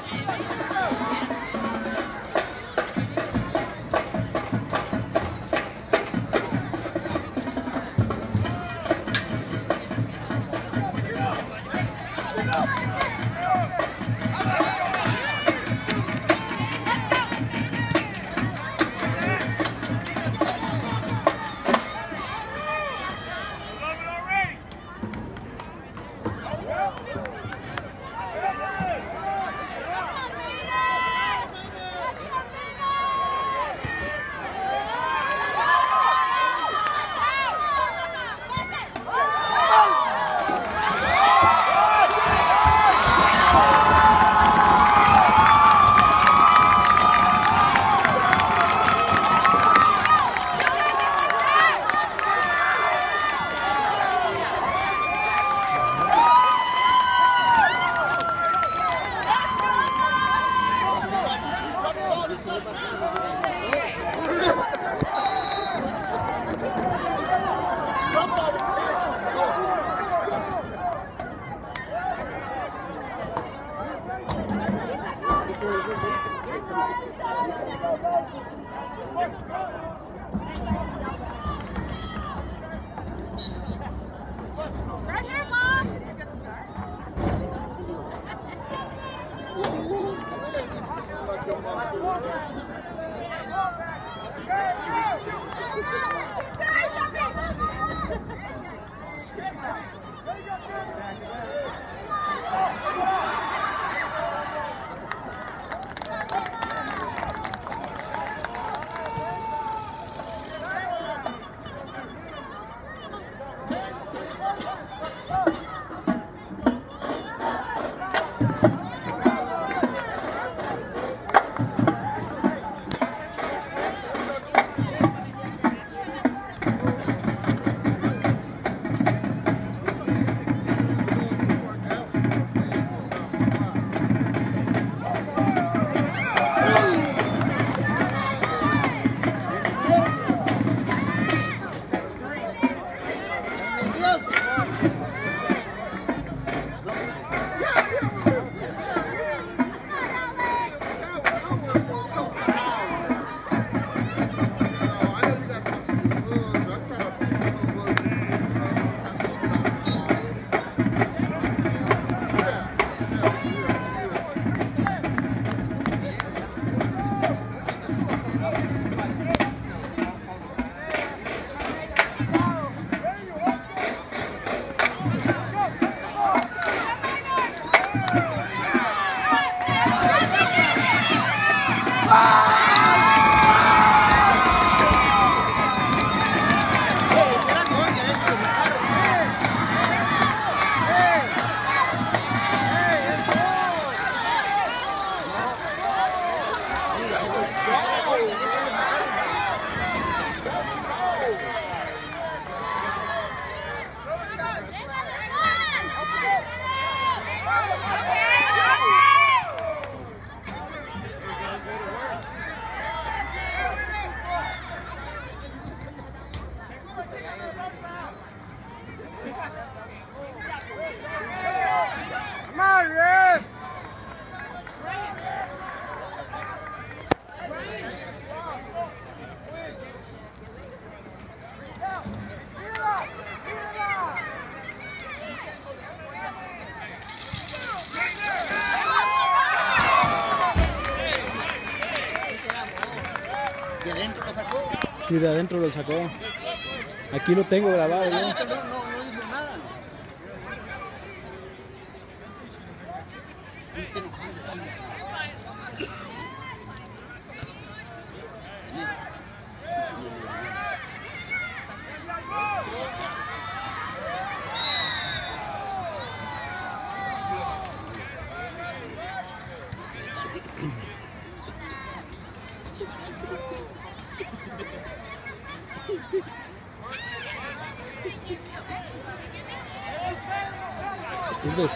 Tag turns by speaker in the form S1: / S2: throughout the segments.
S1: Sí, de adentro lo sacó. Aquí lo tengo grabado yo.
S2: No dice nada.
S1: ¿Qué ves?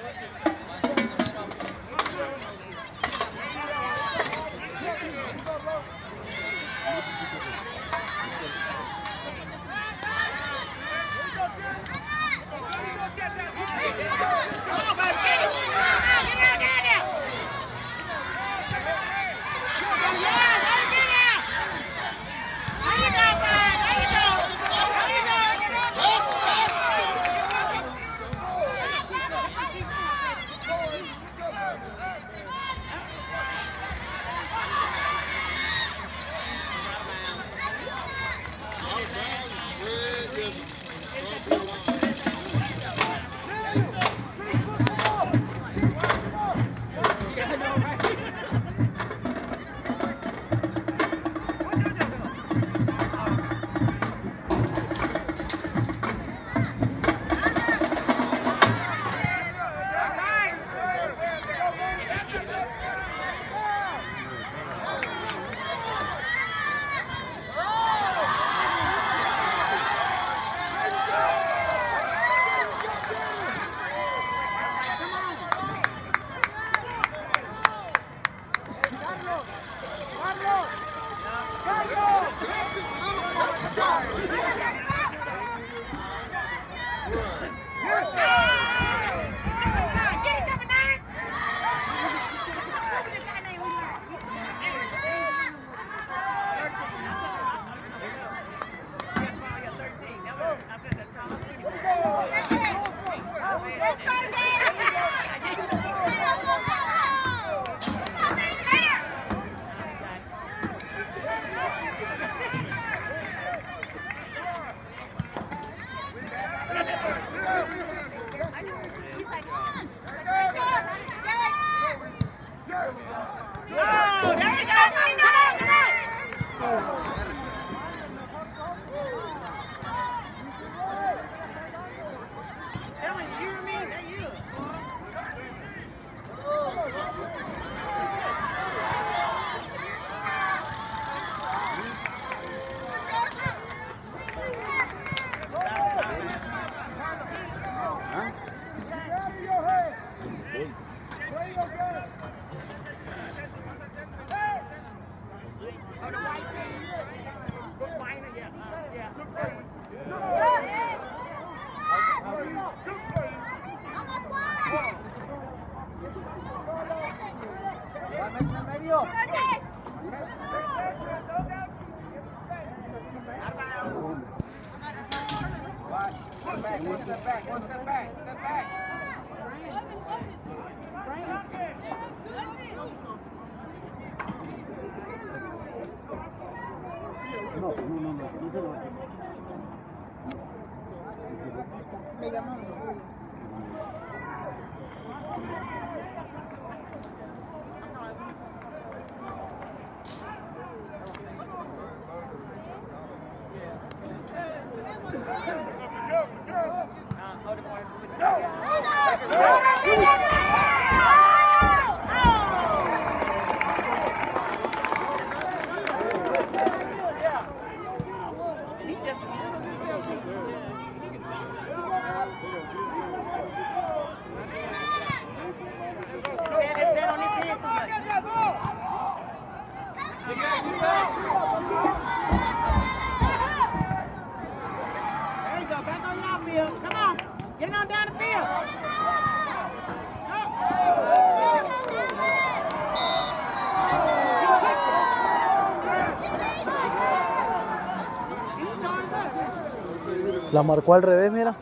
S1: La marcó al revés, mira.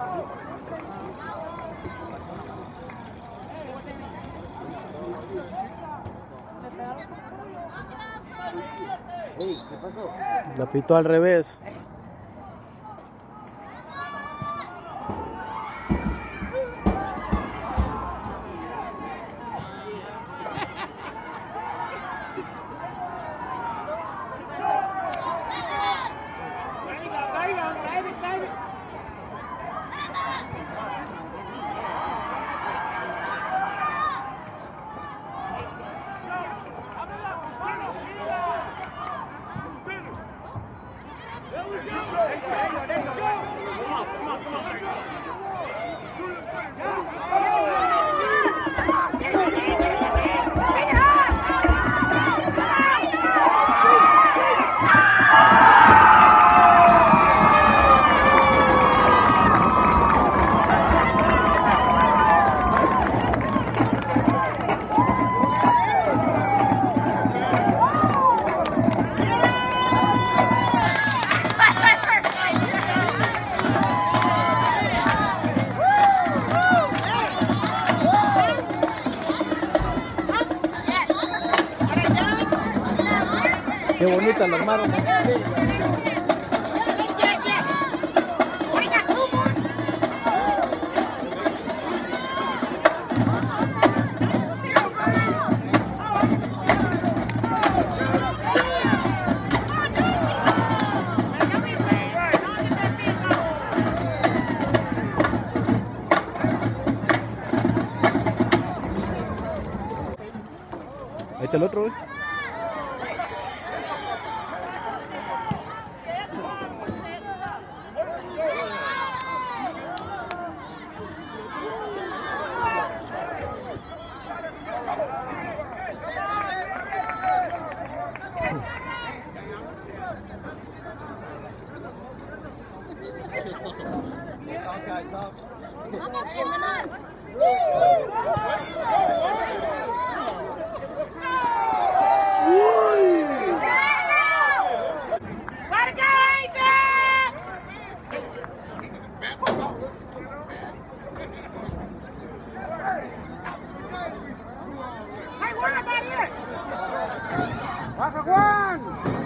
S2: ¿Qué pasó?
S1: La pitó al revés. Qué bonita la armaron. Ahí está el otro, güey.
S2: ¡Baja, Juan!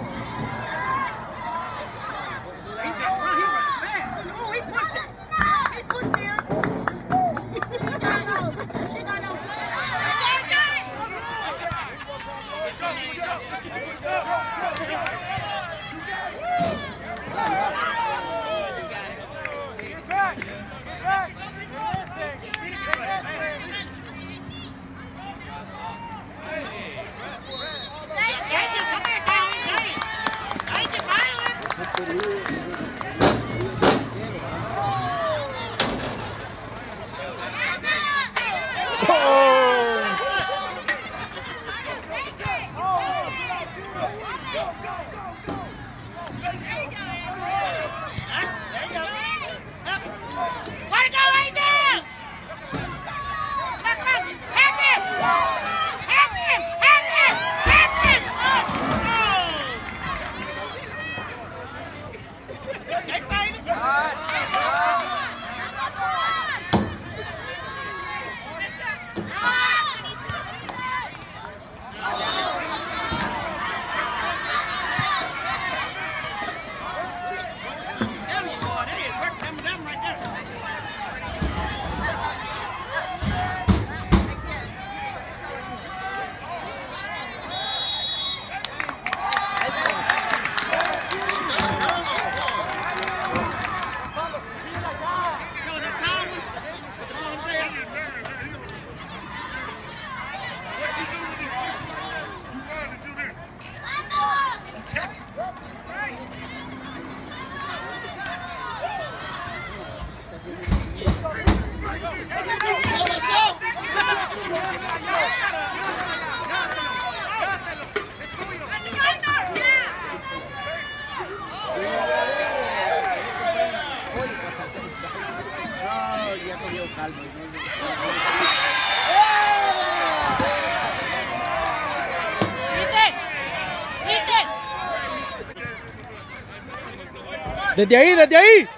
S1: Desde ahí, desde ahí.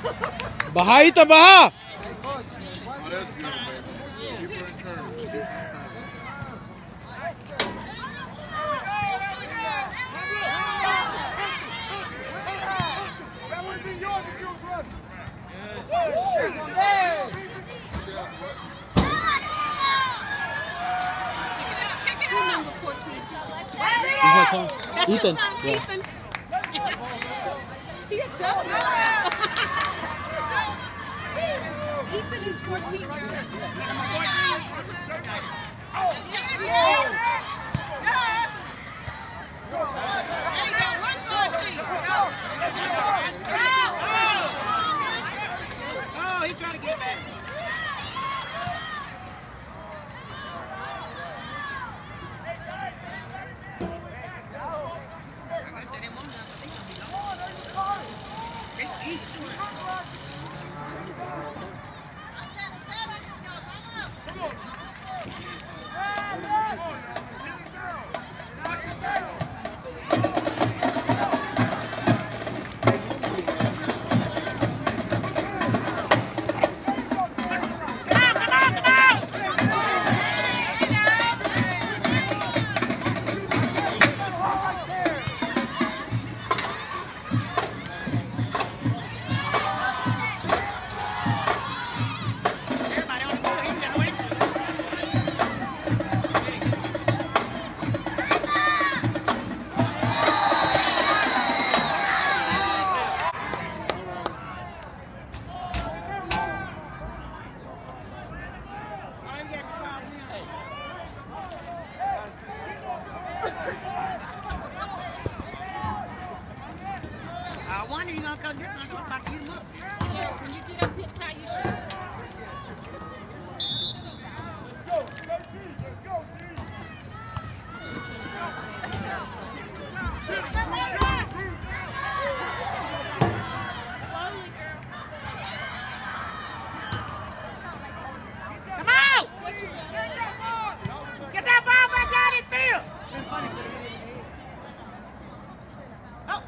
S1: Baja, Ethan, baja.
S3: Oh, that's good, baby. Keep her encouraged. Keep her encouraged.
S4: That would have been yours if you was running.
S5: Who's number 14?
S1: He's my son.
S5: That's
S1: Ethan.
S5: your son,
S1: Yeah.
S5: Ethan. He a tough guy. Ethan is 14 years
S6: Oh, he's trying to get back. I wonder you're gonna come get my about to use up.
S5: Yeah, when you get up here, tie your shoe.
S6: Come on! Get that ball back down in field! Oh!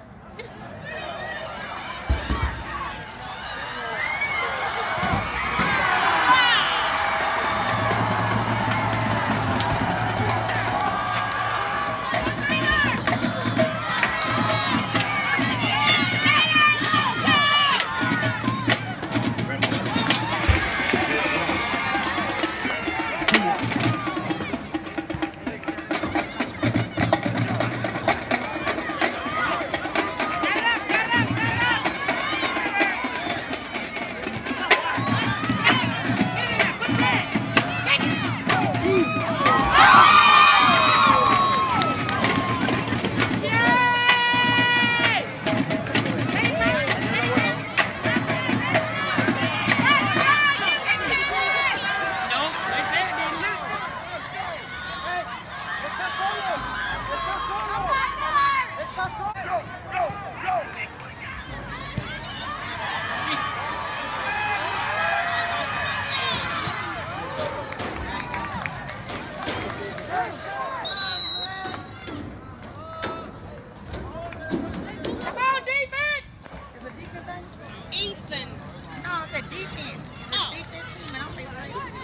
S5: Ethan.
S6: No, it's a defense. It's a defense team. I don't think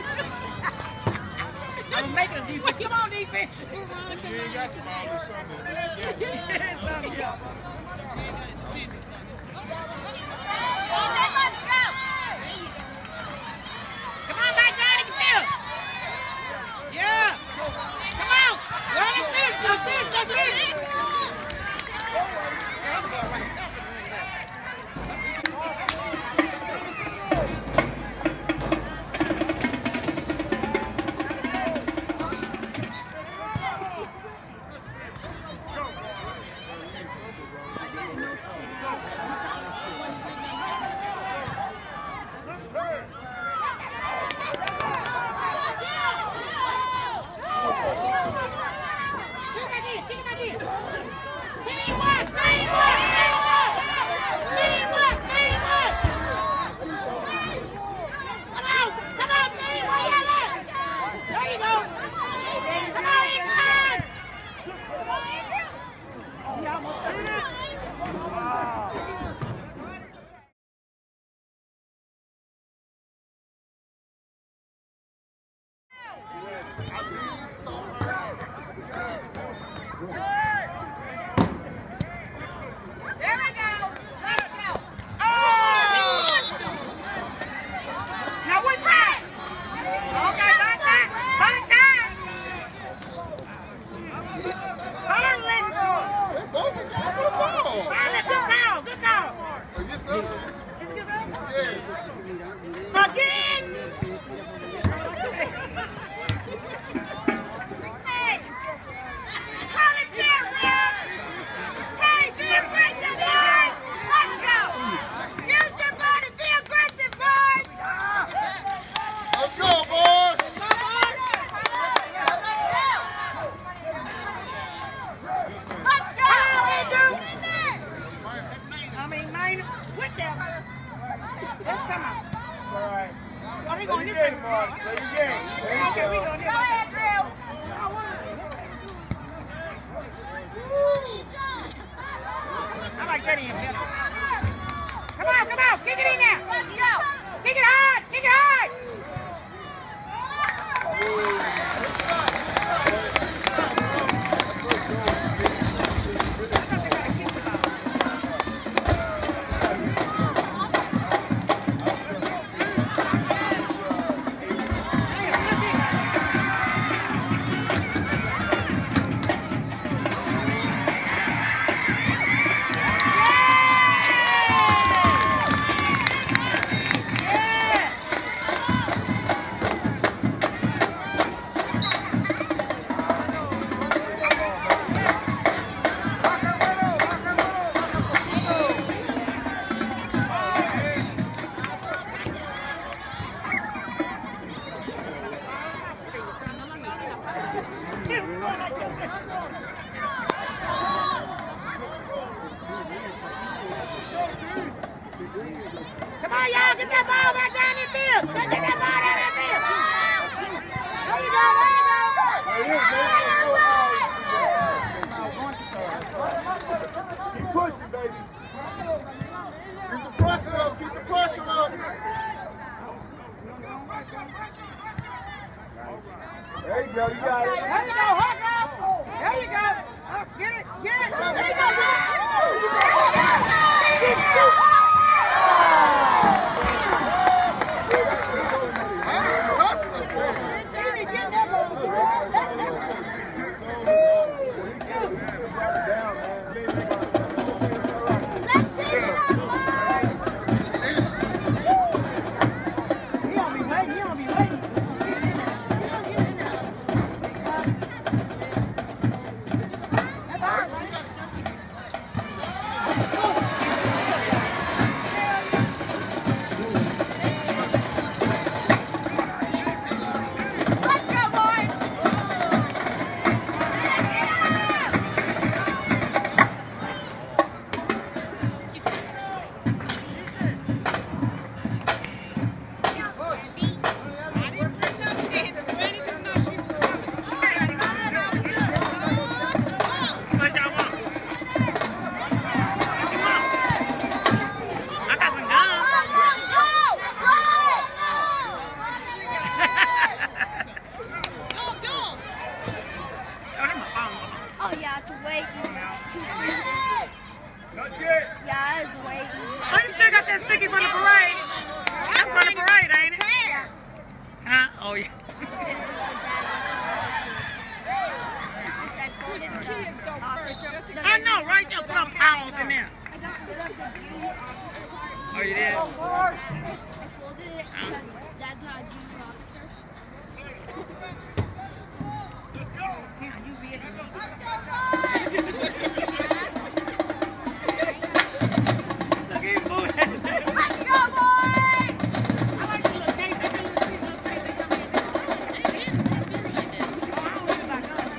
S6: so. I'm making a defense. Come on, defense.
S5: Veronica
S3: You ain't got the ball or something.
S6: Yeah. Come on, back down in the field. Yeah. Come on. Run assist. Assist. Let's come on. All right. Oh, they going this way.
S2: Play your game.
S6: Okay, we going this way. Go ahead, Drew. I like that in here. Come on, come on. Kick it in there. Let's go. Kick it hard. Kick it hard. Come on, y'all, get that ball back down in the field. Get that ball down in the field. There you go, there you go.
S3: Keep pushing, baby. Keep the pressure up. Keep the pressure up. There you go. You got it.
S6: There you go, Hawk. There you go. Get it, get it. There you go,
S4: Oh yeah, it's waiting. Yeah, it's waiting.
S6: Oh, you still got that sticky from the parade? That's from the parade, ain't it? Huh? Oh, yeah. I know, right? There put some pounds in there.
S4: I got rid of the junior officer part.
S6: Oh, you did?
S4: I folded it because Dad's not a junior officer.
S6: Yeah, you be it. Look at him moving.
S4: Let's go, boys!
S6: I like the little case. I think you see those case they come in there. Oh, I don't know about those.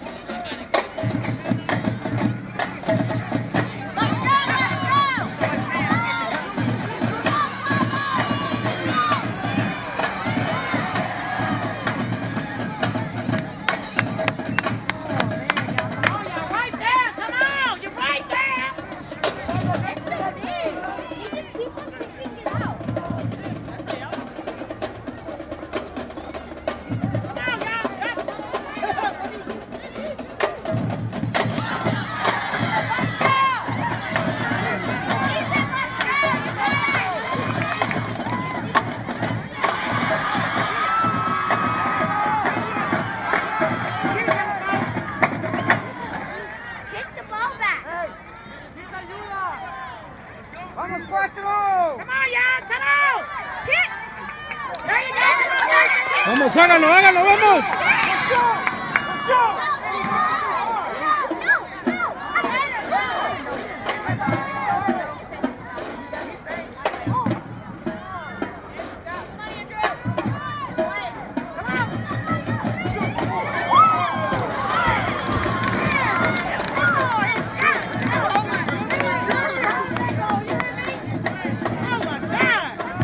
S6: Oh, you're right there. Come on. You're right there.
S4: It's so big. You just keep on kicking it out.
S6: Come on, y'all.
S4: Kick the ball back.
S2: Vamos, cuatro.
S6: Come on, y'all. Come on.
S4: Kick.
S6: There you go.
S1: Vamos, háganlo, háganlo, vamos.
S6: Oh, my God.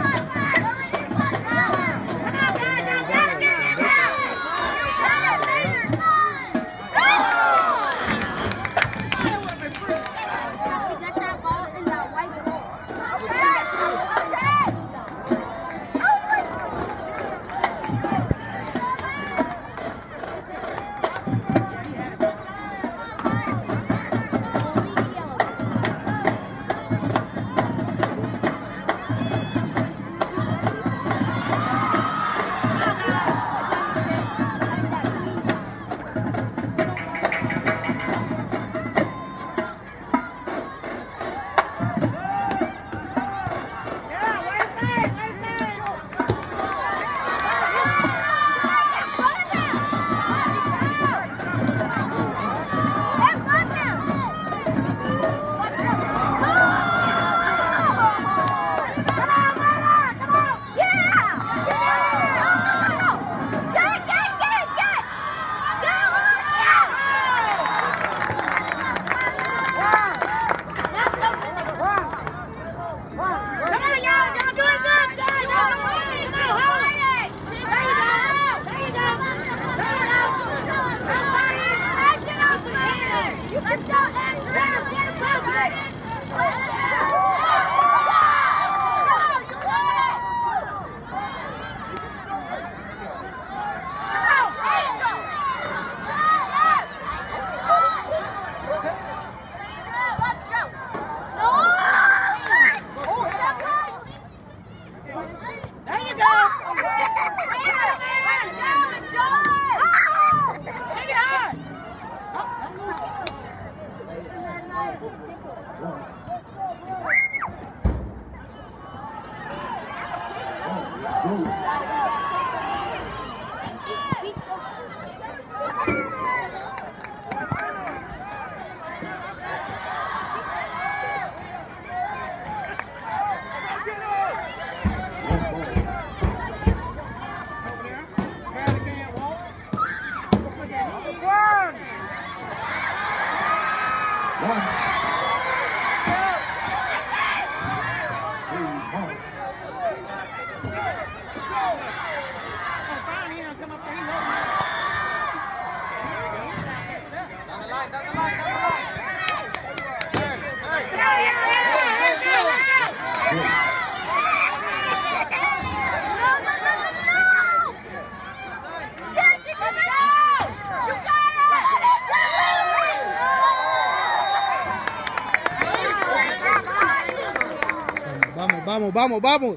S1: Vamos, vamos, vamos.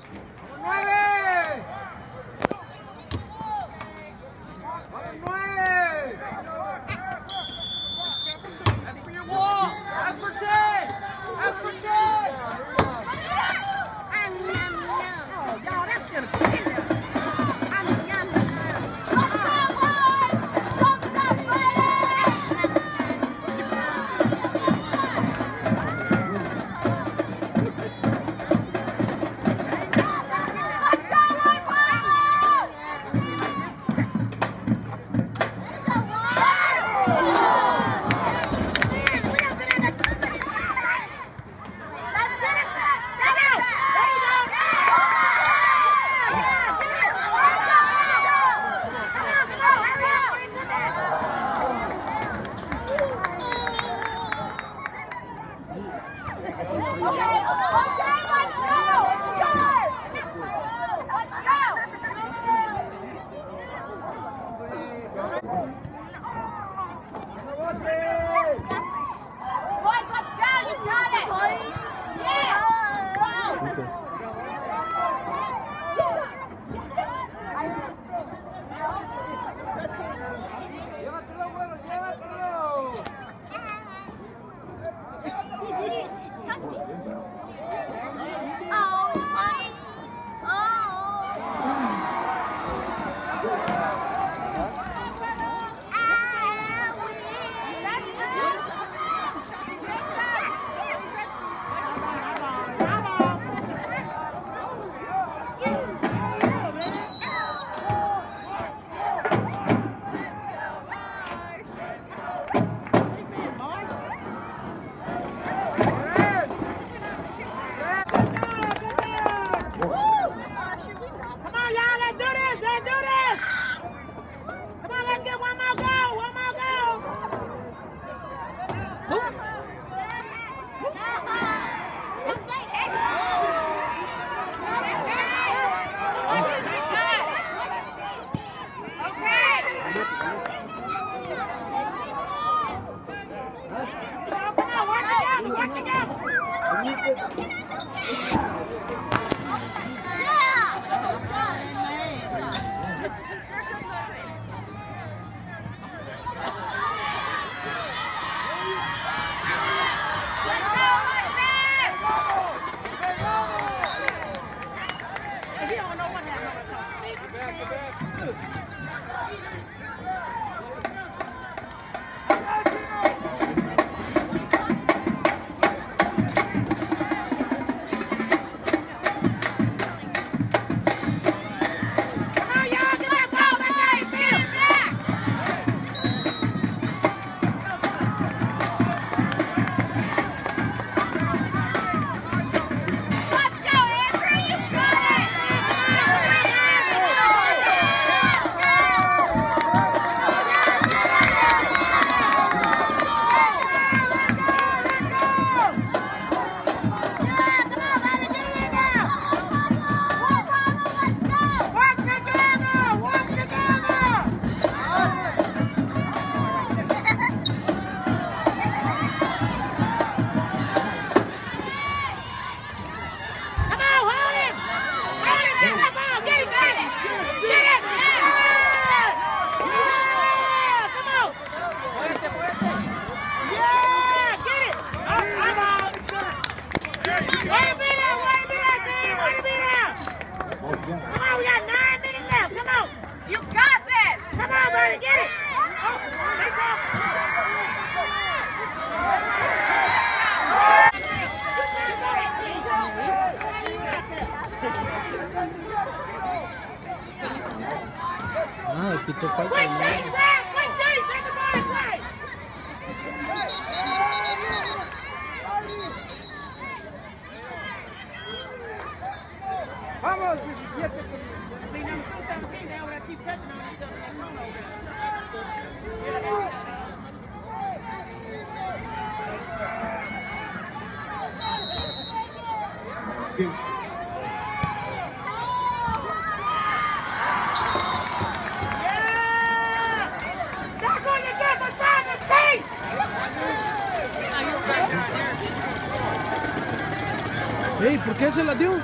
S1: pitó falta
S6: Quick
S1: de
S6: team,
S1: nuevo.
S6: Brad! Quick team! Make the ball play!
S2: Vamos, 17.
S6: See, number 217, they over there keep touching on each other. That corner over there. Yeah! Back on your double time, the team!
S1: Ey, ¿por qué se la dio?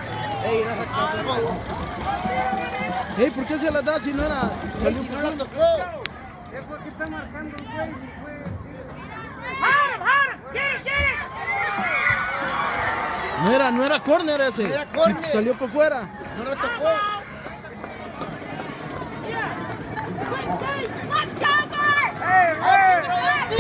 S1: Ey, ¿por qué se la da si no era? Salió por fuera.
S2: Es porque está marcando el güey y fue.
S6: Hold him, hold him! Get it, get it!
S1: No era corner ese.
S3: Era corner.
S1: Sí, salió por fuera.
S3: No lo tocó.
S4: Let's go, Mark!
S2: ¡Hey, Red!
S4: Let's go!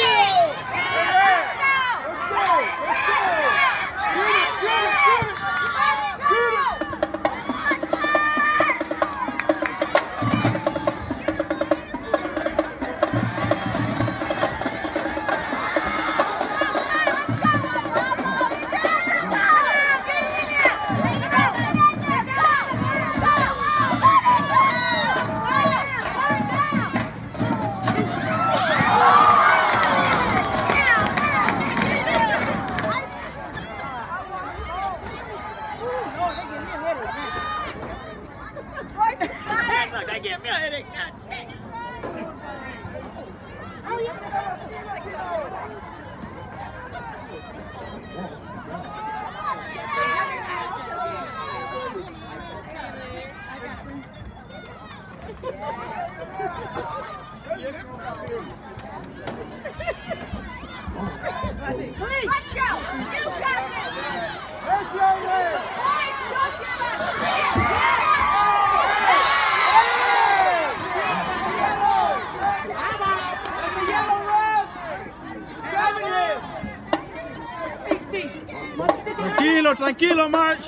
S6: Look, they give me a headache now.
S4: Let's go! You got this!
S2: ¡Eso, Red!
S1: Tranquilo, tranquilo, March.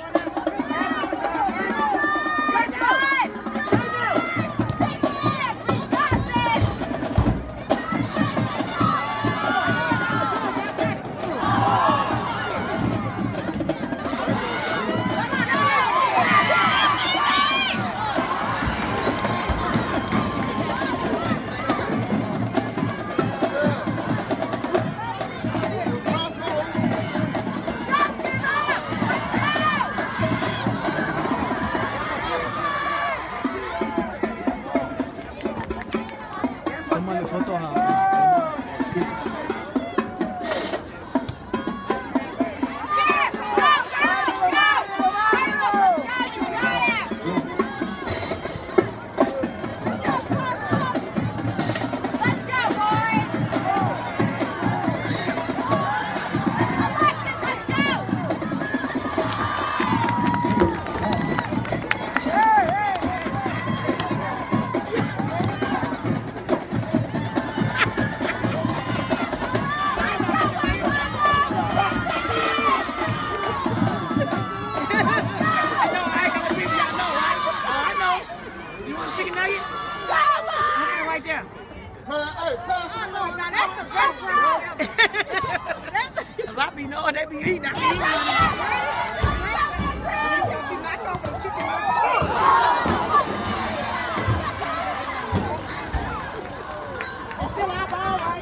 S1: Tómale fotos a...
S6: Chicken nugget? Right there.
S3: Hey, pass it.
S6: Now that's the best round ever. Cause I be knowing they be eating. I be eating. Don't you knock off the chicken Still our ball, right?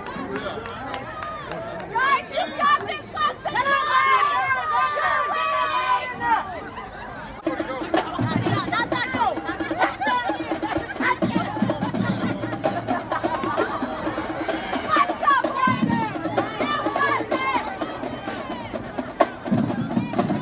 S4: Right, you got this! Let's go! Not that goal! Let's go, boys! You got this!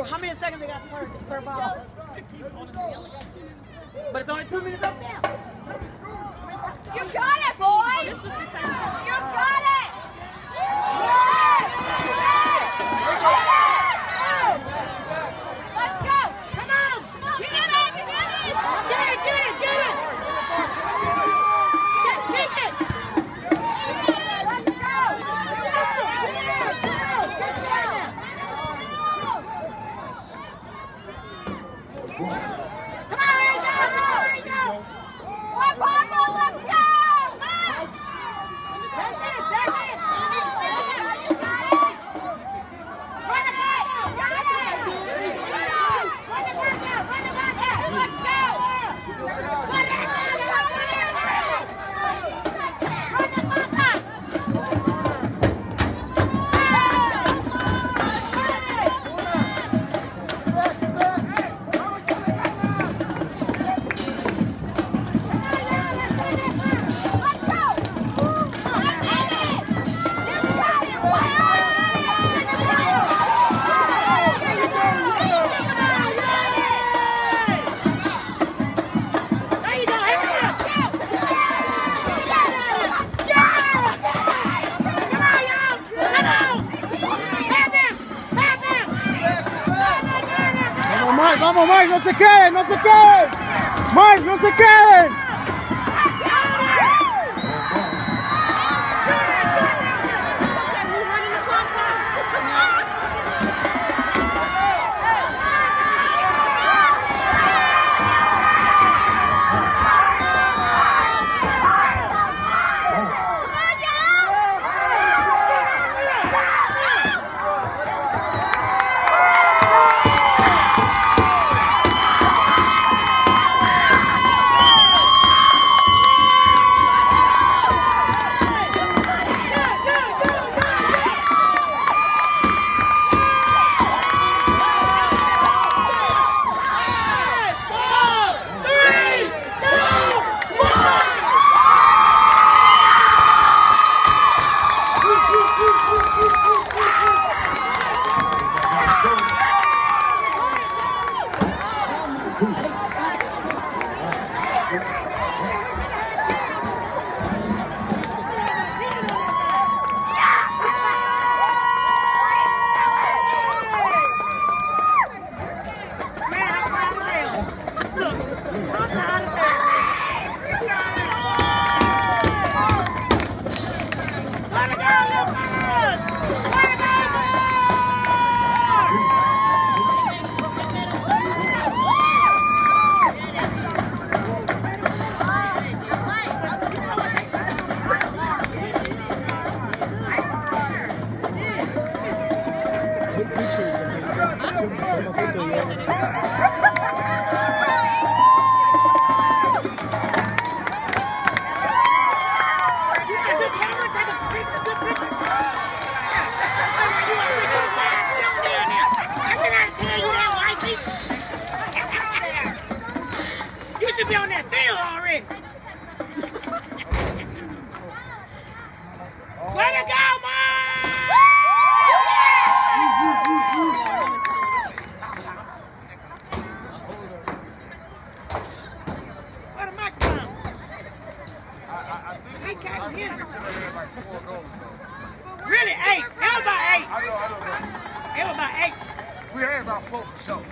S6: how many seconds they got per ball? But it's only 2 minutes up now.
S4: You got it, boy!
S5: This is the same time.
S4: You got it! Let's go!
S6: Come on!
S4: Get it, baby!
S6: Get it!
S4: Just kick it! Let's go! Come on, Rico! One ball, let's go! That's it! You got it! Run it back! Run it back! Let's go! Run it!
S2: Vamos, Mike, no se queden, no se queden. Mike, no se queden.
S6: You should be on that field already. Way to go, Mike! Where the microphone?
S3: I think it was like 4 goals, though.
S6: Really? 8? It was about 8.
S3: I know.
S6: It was about 8.
S3: We had about 4 for sure.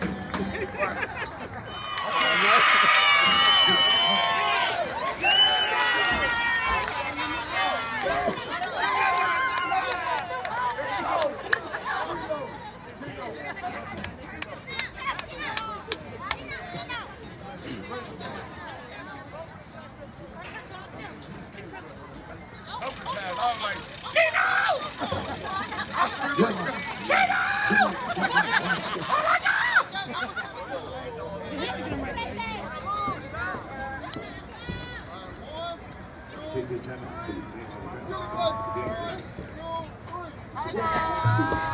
S7: Take this time.